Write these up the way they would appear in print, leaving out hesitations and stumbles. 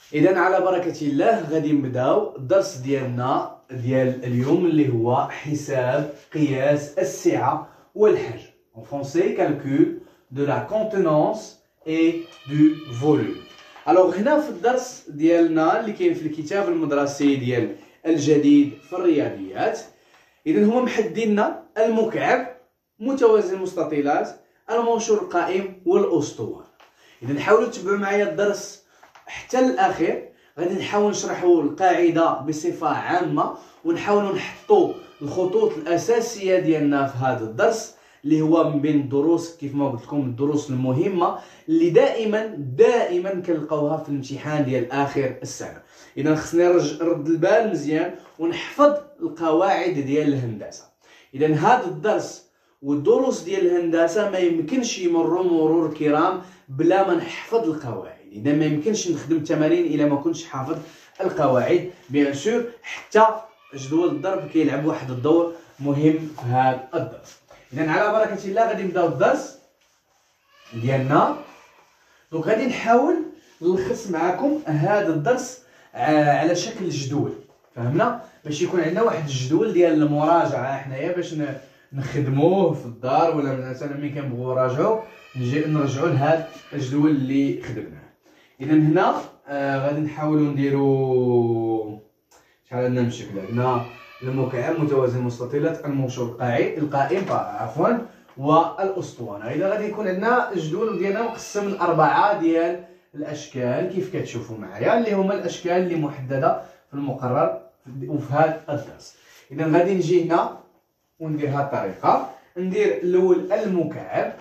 اذا على بركه الله غادي نبداو الدرس ديالنا ديال اليوم اللي هو حساب قياس السعه والحجم en français calcul de la contenance et du volume. alors هنا في الدرس ديالنا اللي كاين في الكتاب المدرسي ديال الجديد في الرياضيات، اذا هما محددين لنا المكعب، متوازي المستطيلات، المنشور القائم والاسطوانه. اذا حاولوا تتبعوا معايا الدرس حتى الاخير، غادي نحاول نشرحوا القاعده بصفه عامه ونحاولوا نحطوا الخطوط الاساسيه ديالنا في هذا الدرس اللي هو من بين الدروس كيف ما قلت لكم الدروس المهمه اللي دائما كنلقاوها في الامتحان ديال اخر السنه. اذا خصني نرد البال مزيان ونحفظ القواعد ديال الهندسه. اذا هذا الدرس والدروس ديال الهندسه ما يمكنش يمروا مرور الكرام بلا ما نحفظ القواعد. اذا ما يمكنش نخدم التمارين الا ما كنتش حافظ القواعد بيان سور، حتى جدول الضرب كيلعب واحد الدور مهم في هذا الدرس. اذا على بركه الله غادي نبداو الدرس ديالنا. دونك غادي نحاول نلخص معكم هذا الدرس على شكل جدول، فهمنا؟ باش يكون عندنا واحد الجدول ديال المراجعه حنايا باش نخدموه في الدار، ولا مثلا ملي كنبغيو نراجعوه نرجعوا لهذا الجدول اللي خدمناه. اذا هنا غادي نحاولوا نديروا شحال عندنا من شكل. عندنا المكعب، متوازي المستطيلات، المنشور القائم والاسطوانه. اذا غادي يكون عندنا الجدول ديالنا مقسم لاربعه ديال الاشكال كيف كتشوفوا معايا، اللي هما الاشكال اللي محدده في المقرر وفي هذا الدرس. اذا غادي نجي هنا وندير هذه الطريقه. ندير الاول المكعب،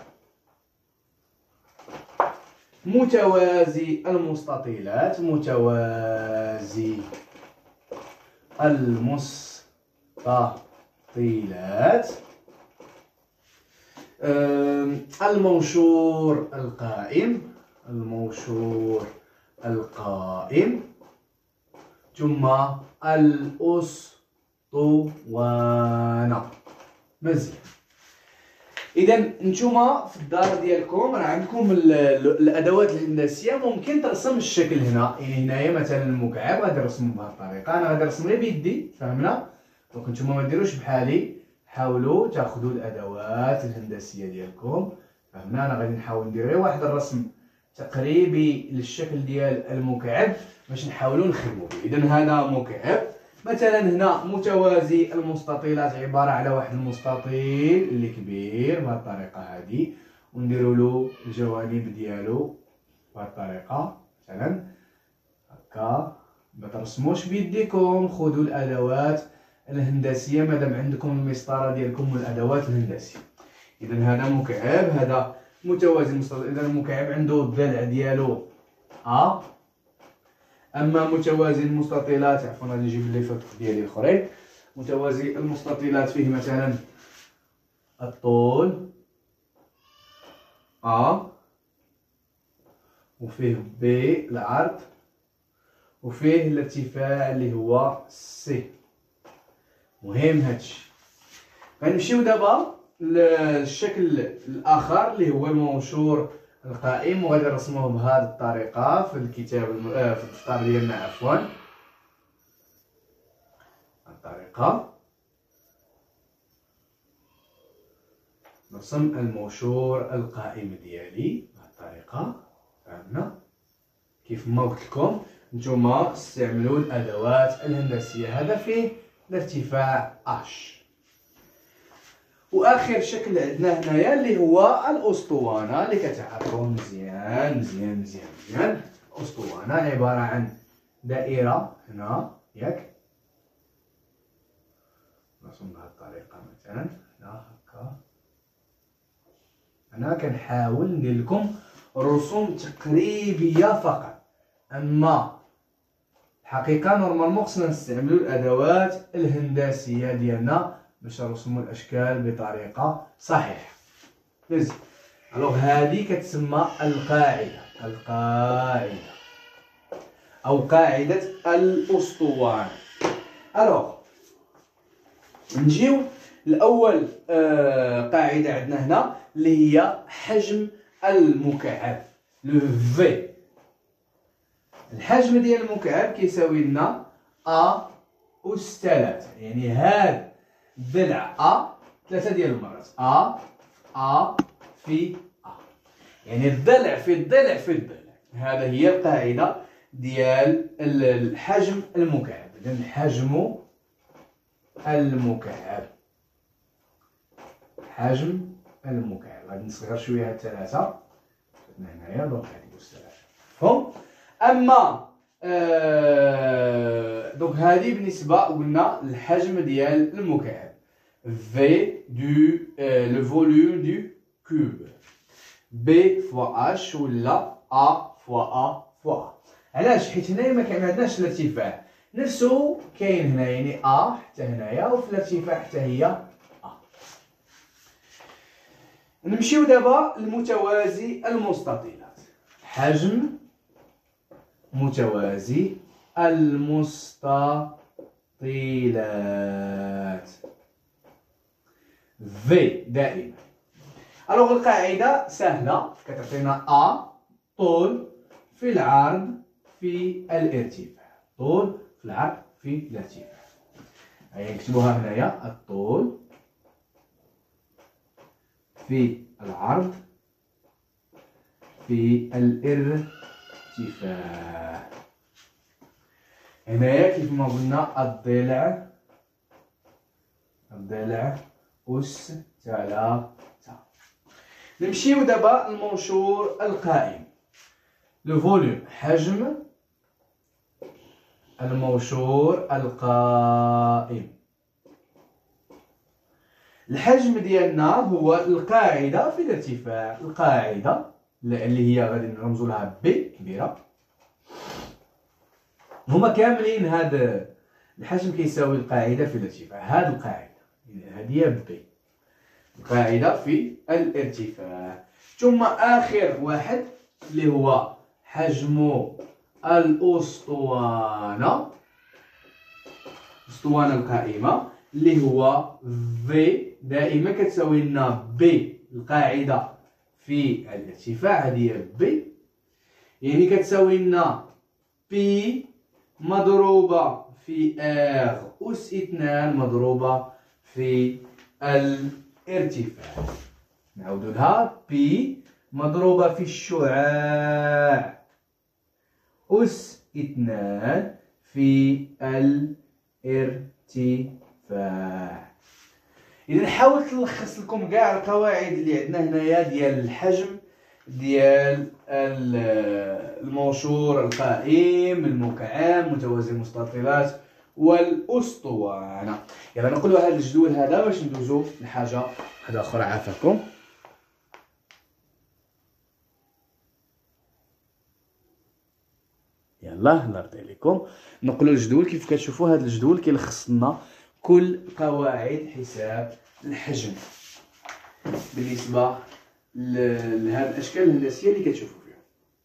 متوازي المستطيلات، متوازي المستطيلات، المنشور القائم، المنشور القائم، ثم الأسطوانة. مزيان. اذا نتوما في الدار ديالكم راه عندكم الادوات الهندسيه، ممكن ترسم الشكل هنا. يعني هنايا مثلا المكعب غادي نرسمو بهذه الطريقه، انا غادي نرسم غير بيدي، فهمنا؟ دونك نتوما ما ديروش بحالي، حاولوا تاخذوا الادوات الهندسيه ديالكم، فهمنا؟ انا غادي نحاول ندير غير واحد الرسم تقريبي للشكل ديال المكعب باش نحاولوا نخدموا به. اذا هذا مكعب. مثلا هنا متوازي المستطيلات عباره على واحد المستطيل اللي كبير بهذه الطريقه هذه، ونديروا له الجوانب ديالو بهذه الطريقه مثلا هكا. ما ترسموش بيديكم، خذوا الادوات الهندسيه مادام عندكم المسطره ديالكم والادوات الهندسيه. اذا هذا مكعب، هذا متوازي المستطيل. اذا المكعب عنده الضلع ديالو ا. اما متوازي المستطيلات، عفوا غادي نجيب لي فوت ديالي الاخرين. متوازي المستطيلات فيه مثلا الطول ا، وفيه بي العرض، وفيه الارتفاع اللي هو سي. مهم هادشي. غنمشيو دابا للشكل الاخر اللي هو المنشور القائم، وغادي نرسموه بهذه الطريقه في الكتاب في الدفتر ديالنا، عفوا الطريقه. نرسم المنشور القائم ديالي بهذه الطريقه، فهمنا؟ كيف ما قلت لكم نتوما استعملوا الادوات الهندسيه. هذا فيه الارتفاع اش. واخر شكل عندنا هنايا اللي هو الاسطوانه، اللي كتعرفوا مزيان مزيان مزيان مزيان. الاسطوانه عباره عن دائره هنا، ياك؟ نرسم بهذه الطريقه مثلا هنا هكا. انا كنحاول ندير لكم رسوم تقريبيه فقط، اما الحقيقه نورمالمون خصنا نستعملوا الادوات الهندسيه ديالنا باش نرسموا الاشكال بطريقه صحيحه. مزيان. الوغ هذه كتسمى القاعده او قاعده الاسطوانه. الوغ نجيو الاول قاعده عندنا هنا اللي هي حجم المكعب، لو في. الحجم ديال المكعب كيساوي لنا أ أس 3، يعني هاد الضلع أ 3 ديال المرات، أ في أ، يعني الضلع في الضلع في الضلع. هذا هي القاعدة ديال الحجم المكعب. إذن الحجم المكعب، حجم المكعب. غادي نصغر شويه هاد 3 هنايا، دونك غادي أس 3 مفهوم. اما دونك هذه بالنسبه قلنا الحجم ديال المكعب، في دو لو فوليوم دو كوب، بي فوا اش ولا ا فوا ا فوا ا. علاش؟ حيت هنايا ما عندناش الارتفاع نفسه كاين هنا، يعني ا حتى هنايا، وفي الارتفاع حتى هي ا. نمشيو دابا للمتوازي المستطيلات. حجم متوازي المستطيلات، في دائما. الوغ القاعدة سهلة، كتعطينا أ طول في العرض في الارتفاع، طول في العرض في الارتفاع. هيا نكتبوها هنايا، الطول في العرض في الارتفاع. هنايا كيف ما قلنا الضلع أس 3. نمشيو دابا للمنشور القائم، لو فوليوم، حجم المنشور القائم. الحجم ديالنا هو القاعدة في الارتفاع، القاعدة اللي هي غادي نرمزو لها بي كبيرة. هما كاملين هاد الحجم كيساوي القاعدة في الارتفاع، هاد القاعدة هادي هي بي، القاعدة في الارتفاع. ثم آخر واحد اللي هو حجم الأسطوانة، الأسطوانة القائمة، اللي هو في دائما كتساوي لنا بي القاعدة في الارتفاع، هذه هي بي، يعني كتساوي لنا بي مضروبة في ار أس 2 مضروبة في الارتفاع. نعاودو لها، بي مضروبة في الشعاع أس 2 في الارتفاع. إذا حاولت نلخص لكم كاع القواعد اللي عندنا هنايا ديال الحجم ديال المنشور القائم، المكعب، متوازي المستطيلات، والأسطوانة. يلا نقولوا هذا الجدول هذا باش ندوزو لحاجة واحدة أخرى. عافاكم. يلا الله يرضي عليكم، نقولوا الجدول. كيف كتشوفوا هذا الجدول كيلخص لنا كل قواعد حساب الحجم بالنسبة لهذه الأشكال الهندسية اللي كتشوفوا فيها.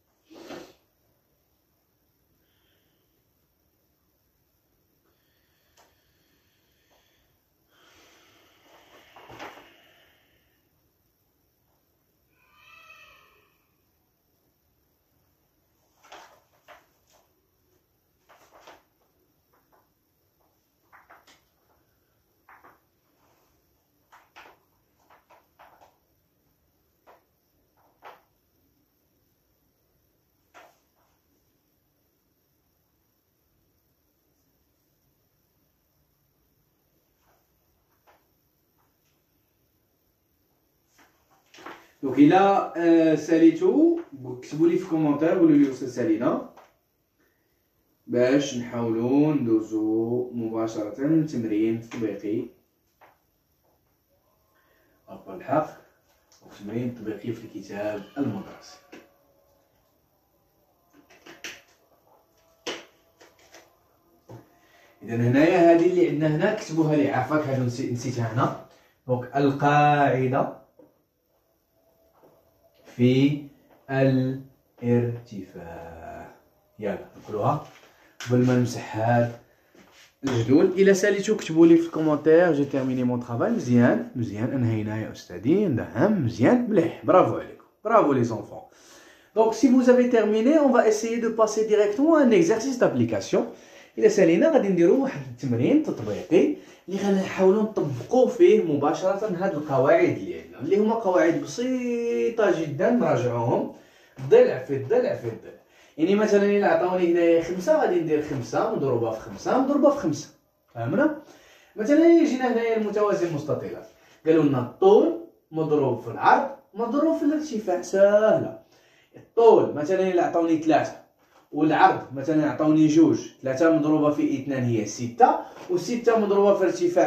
دونك إلا ساليتو كتبوا لي في كومونتير، قولوا لي واش سالينا، باش نحاولوا ندوزو مباشرة للتمرين التطبيقي. أبا الحق والتمرين التطبيقي في الكتاب المدرسي. إذا هنايا هذه اللي عندنا هنا كتبوها لي، عافاك هادو نسيتها هنا. دونك القاعدة في الارتفاع. يلا نقولوها قبل ما نمسح هاد الجدول. إلا ساليتو كتبوا لي في الكومونتير جي تيرميني مون طرافاي. مزيان مزيان، انهينا يا أستاذي. نعم مزيان مليح، برافو عليكم، برافو لي زونفون. Donc si vous avez terminé, on va essayer de passer directement à un exercice d'application. إلا سالينا غادي نديرو واحد التمرين تطبيقي اللي غنحاولوا نطبقوا فيه مباشرة هاد القواعد ديالنا اللي هما قواعد بسيطة جدا نراجعوهم ضلع في الضلع في الضلع. يعني مثلا إلا عطاوني هنايا 5 غادي ندير 5 مضروبة في 5 مضروبة في 5. فهمنا؟ مثلا إلا جينا هنايا المتوازي المستطيلات قالوا لنا الطول مضروب في العرض مضروب في الارتفاع. ساهلة. الطول مثلا إلا عطاوني 3 والعرض مثلا عطاوني 2، 3 مضروبة في 2 هي 6 و6 مضروبة في ارتفاع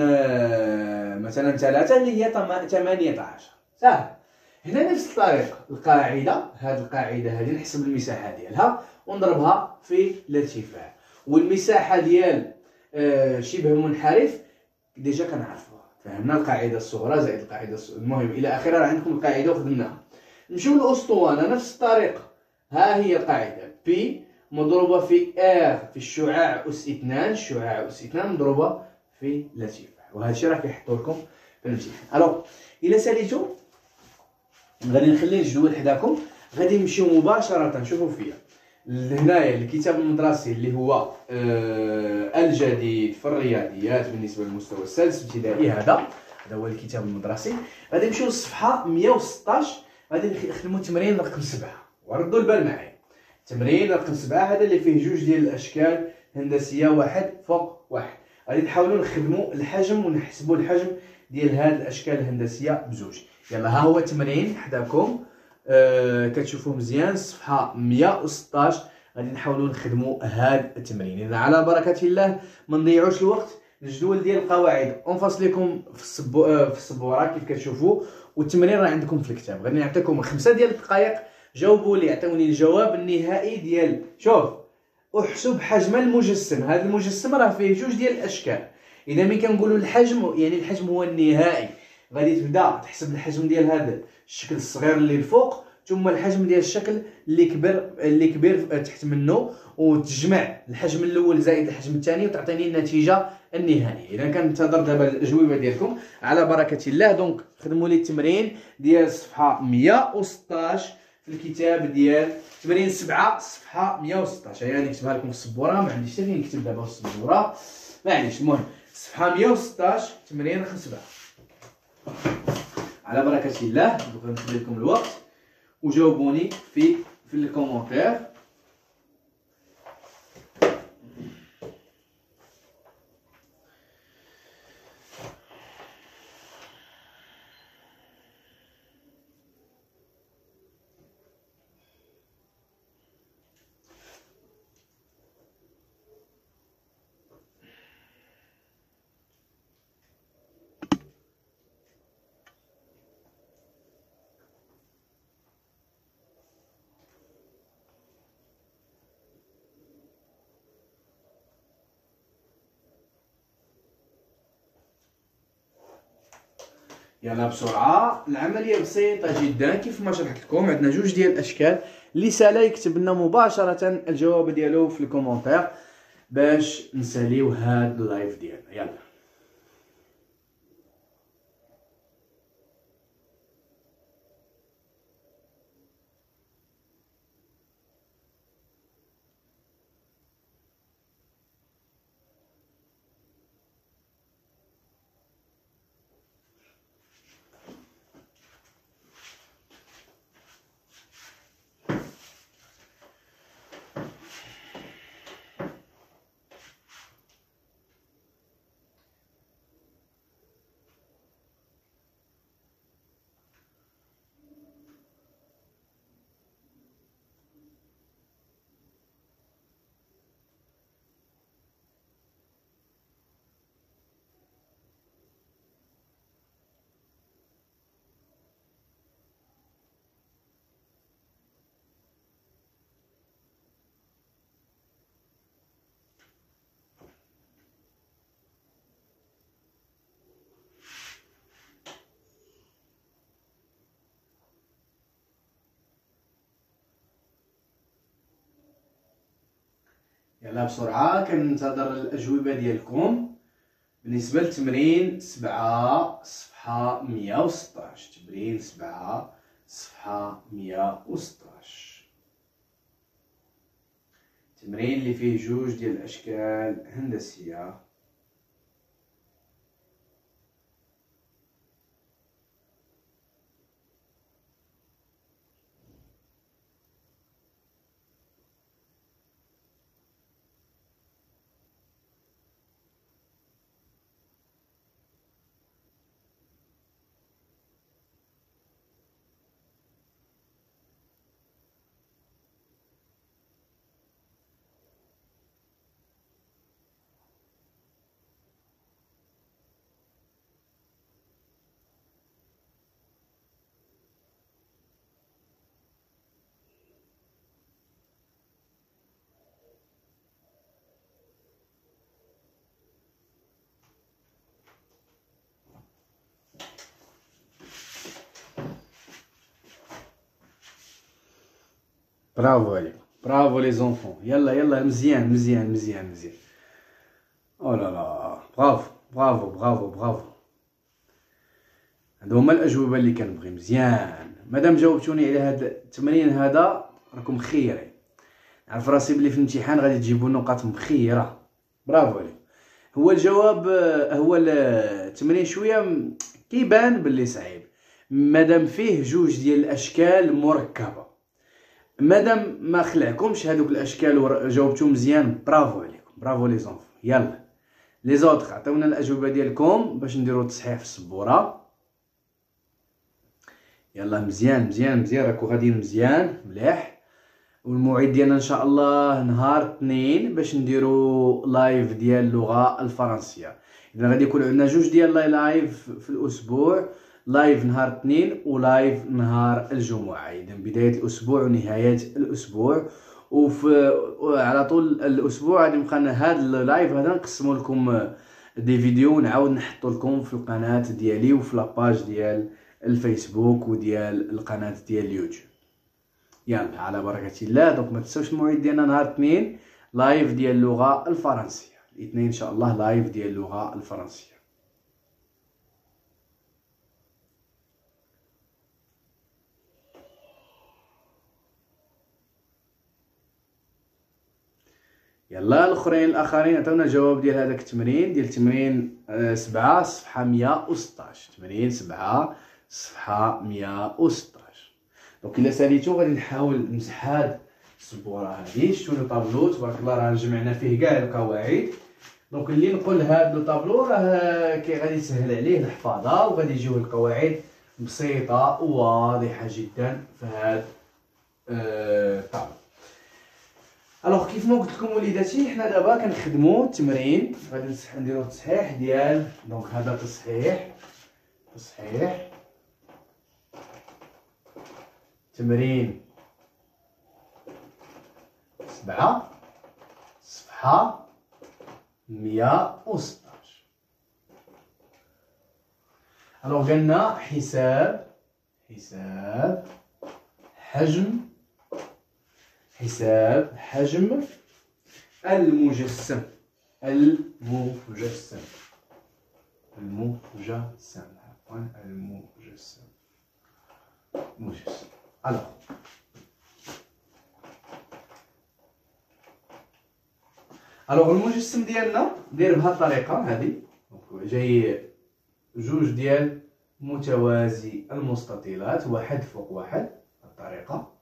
مثلا 3 اللي هي 18. ساهل. هنا نفس الطريقة القاعدة، هذه القاعدة هذه نحسب المساحة ديالها ونضربها في الارتفاع، والمساحة ديال شبه منحرف ديجا كنعرفوها. فهمنا القاعدة الصغرى زائد القاعدة المهم إلى آخره. راه عندكم القاعدة وخدمناها. نمشيو للأسطوانة نفس الطريقة. ها هي القاعدة بي مضروبة في ار في الشعاع أس 2، الشعاع أس 2 مضروبة في الارتفاع، وهذا الشيء راه كيحطوا لكم في الامتحان. الوغ إلا ساليتو غادي نخلي الجدول حداكم، غادي نمشيو مباشرة. شوفوا فيا هنايا الكتاب المدرسي اللي هو الجديد في الرياضيات بالنسبة للمستوى السادس ابتدائي. هذا هو الكتاب المدرسي. غادي نمشيو للصفحة 116 غادي نخدموا تمرين رقم 7 وردوا البال معايا. تمرين رقم 7 هذا اللي فيه جوج ديال الاشكال هندسيه واحد فوق واحد. غادي نحاولوا نخدموا الحجم ونحسبوا الحجم ديال هاد الاشكال الهندسيه بزوج. يلا ها هو التمرين حداكم كتشوفوه مزيان صفحه 116. غادي نحاولوا نخدموا هاد التمرين. اذا على بركه الله ما نضيعوش الوقت. الجدول ديال القواعد اونفاس لكم في السبوره كيف كتشوفوا، والتمرين راه عندكم في الكتاب. غادي نعطيكم 5 ديال الدقائق جاوبوا لي، عطيوني الجواب النهائي ديال شوف احسب حجم المجسم. هذا المجسم راه فيه جوج ديال الاشكال. اذا ملي كنقولوا الحجم يعني الحجم هو النهائي، غادي تبدا تحسب الحجم ديال هذا الشكل الصغير اللي الفوق ثم الحجم ديال الشكل اللي كبير تحت منه، وتجمع الحجم الاول زائد الحجم الثاني وتعطيني النتيجه النهائيه. اذا كنتظر دابا الاجوبه ديالكم على بركه الله. دونك خدموا لي التمرين ديال الصفحه 116 في الكتاب ديال تمرين 7 صفحه 116. يعني نكتبها لكم في السبوره، ما عنديش حتى فين نكتب دابا في السبوره معليش. المهم صفحه 116 تمرين رقم 7 على بركه الله. غنخلي لكم الوقت وجاوبوني في الكومونتير. يلا بسرعه. العمليه بسيطه جدا كيف ما شرحت لكم. عندنا جوج ديال الاشكال. اللي سالا يكتب لنا مباشره الجواب ديالو في الكومونتير باش نساليو هاد اللايف ديالنا. يلا يلا بسرعه كننتظر الاجوبه ديالكم بالنسبه لتمرين 7 صفحه 116. تمرين 7 صفحة 116. تمرين اللي فيه جوج ديال الأشكال هندسية. برافو عليكم، برافو لي زونفون. يلا يلا، مزيان مزيان مزيان مزيان. او لا لا، برافو برافو برافو برافو. هادو هما الاجوبه اللي كنبغي. مزيان، مادام جاوبتوني على هاد التمرين هذا راكم خيرين. نعرف راسي بلي في الامتحان غادي تجيبوا نقاط مخيره. برافو عليكم. هو الجواب، هو التمرين شويه كيبان باللي صعيب مادام فيه جوج ديال الاشكال مركبه. مادام ما خلعكمش هذوك الاشكال وجاوبتو مزيان، برافو عليكم، برافو لي زونفون. يلا لي زوطخ عطيونا الاجوبه ديالكم باش نديرو التصحيح في السبوره. يلا مزيان مزيان مزيان، راكو غاديين مزيان مليح. والموعد ديالنا ان شاء الله نهار اثنين باش نديرو لايف ديال اللغه الفرنسيه. اذا غادي يكون عندنا جوج ديال لايف في الاسبوع، لايف نهار اثنين ولايف نهار الجمعه. اذا بدايه الاسبوع ونهايه الاسبوع، على طول الاسبوع غادي نبقى هذا اللايف هذا نقسمو لكم دي فيديو ونعاود نحطو لكم في القناه ديالي وفي لاباج ديال الفيسبوك وديال القناه ديال اليوتيوب. يلا على بركه الله. دونك ما تنساوش الموعد ديالنا نهار اثنين لايف ديال اللغه الفرنسيه. الاثنين ان شاء الله لايف ديال اللغه الفرنسيه. يلا الاخرين عطيونا الجواب ديال هذاك التمرين، ديال تمرين 7 صفحه 116. تمرين 7 صفحه 116. دونك الا ساليتو غادي نحاول نمسح هاد السبوره هادي. شفتوا لو طابلو تبارك الله راه جمعنا فيه كاع القواعد. دونك اللي نقول هاد لو طابلو راه غادي يسهل عليه الحفاظه وغادي يجيو القواعد بسيطه وواضحه جدا في هاد الطابلو. الوغ كيف ما قلت لكم وليداتي، حنا دابا كنخدموا التمرين. غادي نديرو التصحيح ديال، دونك هذا تصحيح تمرين 7 صفحة 116. الوغ قلنا حساب حجم المجسم. الوغ المجسم ديالنا داير بهاد الطريقه هادي. جاي جوج ديال متوازي المستطيلات، واحد فوق واحد الطريقه.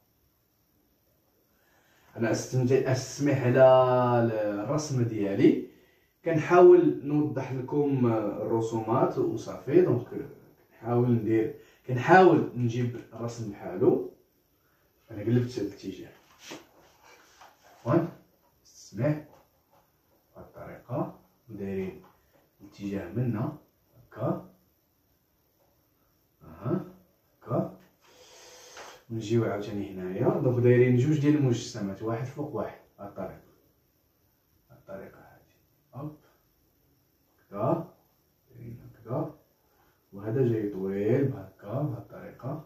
انا استسمح على الرسم ديالي، كنحاول نوضح لكم الرسومات وصافي. دونك كنحاول نجيب الرسم بحالو. انا قلبت الاتجاه، عفوا استسمح. بهاد الطريقه ودايرين الاتجاه منا هكا هكا، ونجيو عاوتاني هنايا. دونك دايرين جوج ديال المجسمات، واحد فوق واحد بهاد الطريقه هادي. هوب هكا، دايرين هكذا، وهذا جاي طويل بهكا بهاد الطريقه.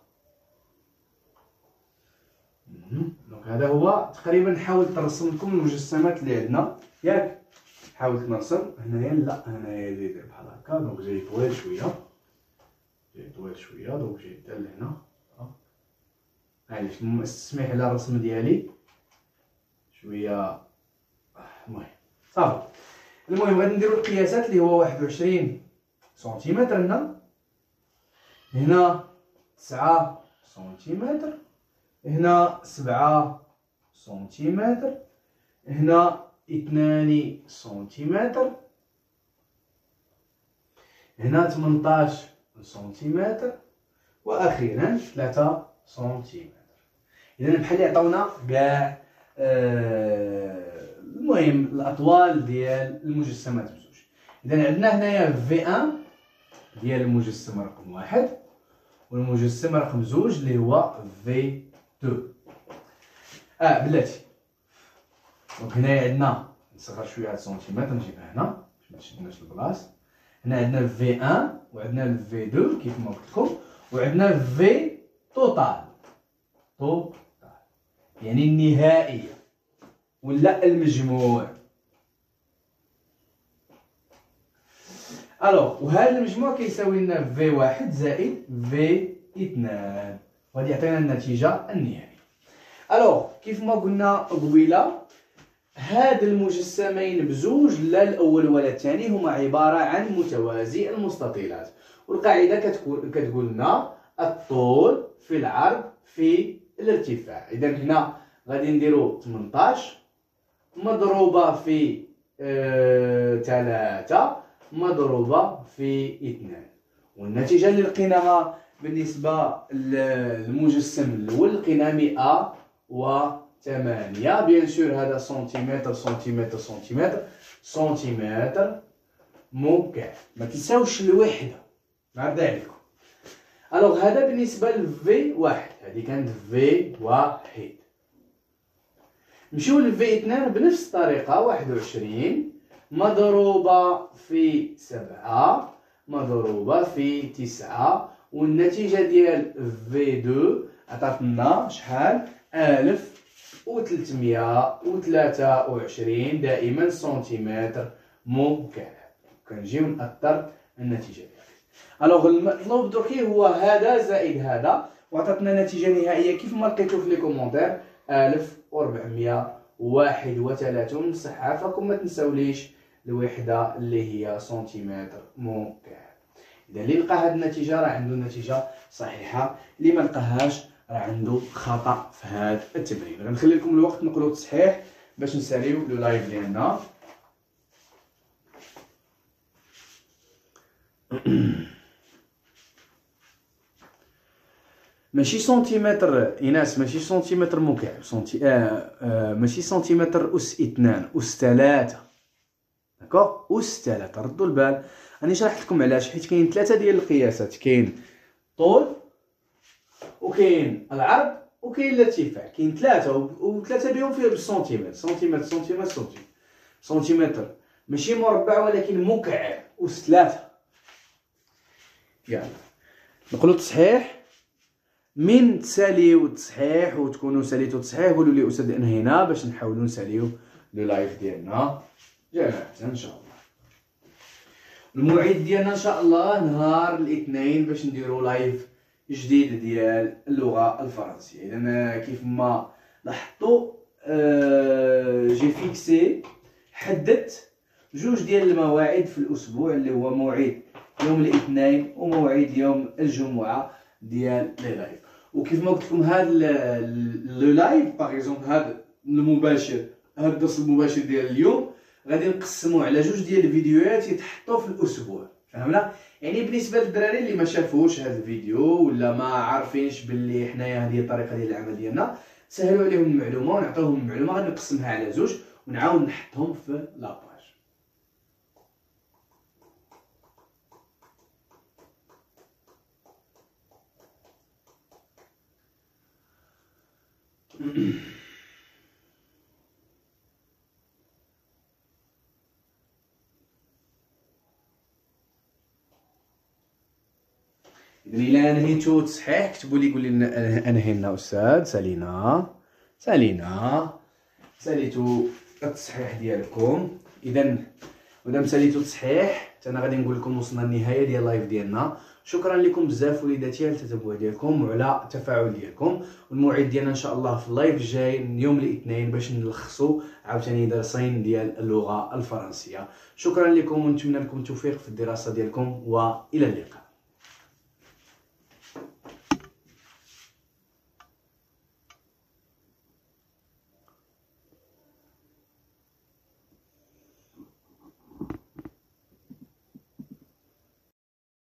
دونك هذا هو تقريبا. نحاول نرسم لكم المجسمات اللي عندنا، ياك حاولت نرسم هنايا. لا هنايا يدير بحال هكا. دونك جاي طويل شويه، دونك جاي حتى لهنا. معليش تسمح لي الرسم ديالي شويه. المهم صافي. المهم غادي نديرو القياسات اللي هو 21 سنتيمتر هنا 9 سنتيمتر، هنا 7 سنتيمتر، هنا 2 سنتيمتر، هنا 18 سنتيمتر، واخيرا 3 سنتيمتر. اذا بحال اللي عطاونا كاع المهم الاطوال ديال المجسمات بزوج. اذا عندنا هنايا في 1 ديال المجسم رقم 1 والمجسم رقم 2 اللي هو في 2. بلاتي دونك هنايا عندنا نصغر شويه هاد السنتيمتر نجيبها هنا باش ما تشدناش البلاص. هنا عندنا في 1 وعندنا في 2 كيف ما قلت لكم، وعندنا في توتال يعني النهائيه ولا المجموع. الوغ وهذا المجموع كيساوي لنا في 1 زائد في 2 وغادي يعطينا النتيجه النهائيه. الوغ كيف ما قلنا قبيله، هاد المجسمين بزوج لا الاول ولا الثاني هما عباره عن متوازي المستطيلات، والقاعده كتقول لنا الطول في العرض في الارتفاع. اذا هنا غادي نديرو 18 مضروبه في 3 مضروبه في 2، والنتيجه اللي لقيناها بالنسبه للمجسم الاول لقينا 108. بيان سور هذا سنتيمتر سنتيمتر سنتيمتر سنتيمتر مكعب، ما تنساوش الوحده نعرضها عليكم. الوغ هذا بالنسبه لفي 1، هذه كانت في 1. نمشيو لفي 2 بنفس الطريقه، 21 مضروبه في 7 مضروبه في 9، والنتيجه ديال في 2 عطاتنا شحال؟ 1323 دائما سنتيمتر مكعب. كنجيو نأثر النتيجه ديالها. الوغ المطلوب دركي هو هذا زائد هذا، وعطاتنا نتيجه نهائيه كيف ما لقيتو في لي كومونتير 1431. بصح عافاكم ما تنساوليش الوحده اللي هي سنتيمتر مكعب. اذا اللي لقى هذه النتيجه راه عنده النتيجه صحيحه، اللي ما لقاهاش راه عنده خطا في هذا التمرين. غنخلي لكم الوقت نقولوا التصحيح باش نساليو لو لايف ديالنا. ماشي سنتيمتر إناس، ماشي سنتيمتر مكعب، ماشي سنتيمتر أس 2 أس 3. داكوغ أس 3. ردوا البال، راني شرحت لكم علاش، حيت كاين 3 ديال القياسات، كاين طول وكاين العرض وكاين الارتفاع، كاين 3 و3 بهم فيه بالسنتيمتر. سنتيمتر سنتيمتر سنتيمتر سنتيمتر ماشي مربع ولكن مكعب أس 3. يلا نقولوا تصحيح. من تساليو التصحيح وتكونوا ساليتو التصحيح قولوا لي استاذ انهينا باش نحاولوا نساليو لو لايف ديالنا جماعه ان شاء الله. الموعد ديالنا ان شاء الله نهار الاثنين باش نديروا لايف جديد ديال اللغه الفرنسيه. اذا كيف ما لاحظتوا جي فيكسي حددت جوج ديال المواعيد في الاسبوع، اللي هو موعد يوم الاثنين وموعد يوم الجمعه ديال لي لايف. وكيف ما قلت لكم هذا لو لايف باغ اكزومبل هذا المباشر، هذا الدرس المباشر ديال اليوم غادي نقسموه على جوج ديال الفيديوهات يتحطوا في الاسبوع. فهمنا؟ يعني بالنسبه للدراري اللي ما شافوش هذا الفيديو ولا ما عارفينش باللي حنايا هذه الطريقه ديال العمل ديالنا، سهلوا عليهم المعلومه ونعطيوهم المعلومه. غادي نقسمها على زوج ونعاود نحطهم في لاباج. إذا إلا أنهيتو تصحيح كتبوا لي، قول لي أنهينا أستاذ. ساليتو التصحيح ديالكم. إذا مادام ساليتو التصحيح، أنا غادي نقول لكم وصلنا للنهاية ديال اللايف ديالنا. شكرا لكم بزاف وليداتي على التتبع ديالكم وعلى التفاعل ديالكم. والموعد ديالنا ان شاء الله في اللايف الجاي يوم الاثنين باش نلخصوا عاوتاني درسين ديال اللغه الفرنسيه. شكرا لكم ونتمنى لكم التوفيق في الدراسه ديالكم والى اللقاء.